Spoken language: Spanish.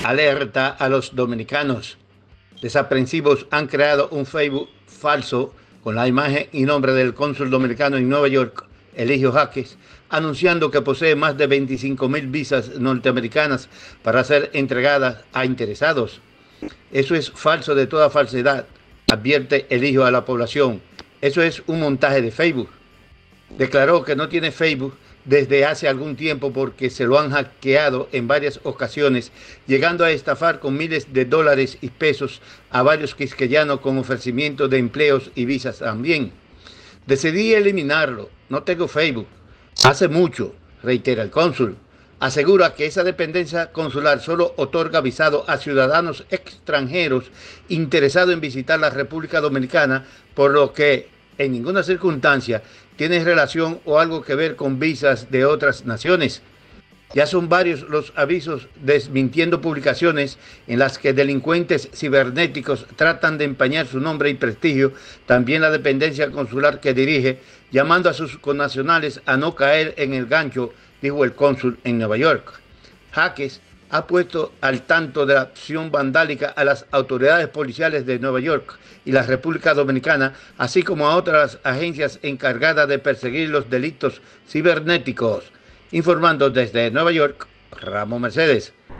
Alerta a los dominicanos. Desaprensivos han creado un Facebook falso con la imagen y nombre del cónsul dominicano en Nueva York, Eligio Jaques, anunciando que posee más de 25,000 visas norteamericanas para ser entregadas a interesados. Eso es falso de toda falsedad, advierte Eligio a la población. Eso es un montaje de Facebook. Declaró que no tiene Facebook desde hace algún tiempo porque se lo han hackeado en varias ocasiones, llegando a estafar con miles de dólares y pesos a varios quisqueyanos con ofrecimiento de empleos y visas también. Decidí eliminarlo, no tengo Facebook. Hace mucho, reitera el cónsul. Asegura que esa dependencia consular solo otorga visado a ciudadanos extranjeros interesados en visitar la República Dominicana, por lo que en ninguna circunstancia tiene relación o algo que ver con visas de otras naciones. Ya son varios los avisos desmintiendo publicaciones en las que delincuentes cibernéticos tratan de empañar su nombre y prestigio, también la dependencia consular que dirige, llamando a sus connacionales a no caer en el gancho, dijo el cónsul en Nueva York. Jaques ha puesto al tanto de la acción vandálica a las autoridades policiales de Nueva York y la República Dominicana, así como a otras agencias encargadas de perseguir los delitos cibernéticos. Informando desde Nueva York, Ramón Mercedes.